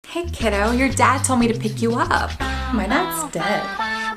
Hey kiddo, your dad told me to pick you up. My dad's dead.